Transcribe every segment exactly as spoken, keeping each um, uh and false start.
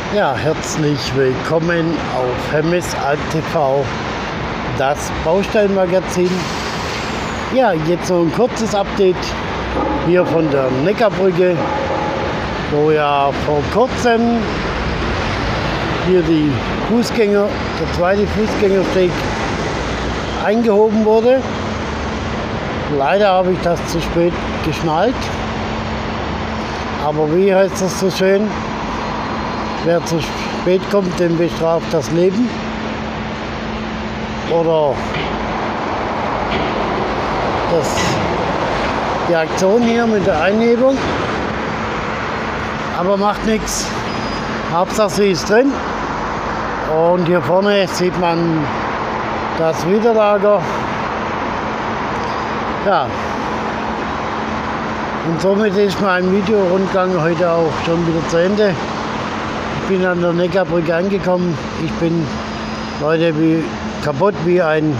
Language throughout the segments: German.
Ja, herzlich willkommen auf Hemmes Alt T V, das Baustellenmagazin. Ja, jetzt noch ein kurzes Update hier von der Neckarbrücke, wo ja vor kurzem hier die Fußgänger, der zweite Fußgängersteg eingehoben wurde. Leider habe ich das zu spät geschnallt, aber wie heißt das so schön? Wer zu spät kommt, den bestraft das Leben. Oder das, die Aktion hier mit der Einhebung. Aber macht nichts. Hauptsache sie ist drin. Und hier vorne sieht man das Widerlager. Ja. Und somit ist mein Videorundgang heute auch schon wieder zu Ende. Ich bin an der Neckarbrücke angekommen. Ich bin, Leute, wie kaputt wie ein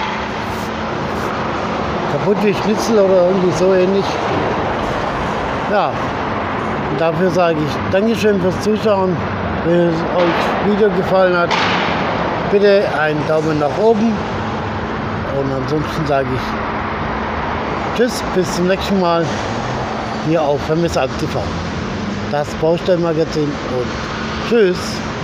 kaputt wie Schnitzel oder irgendwie so ähnlich. Ja, und dafür sage ich Dankeschön fürs Zuschauen. Wenn es euch Video gefallen hat, bitte einen Daumen nach oben. Und ansonsten sage ich Tschüss, bis zum nächsten Mal hier auf Hemmes Alt T V, das Baustellenmagazin, und tschüss.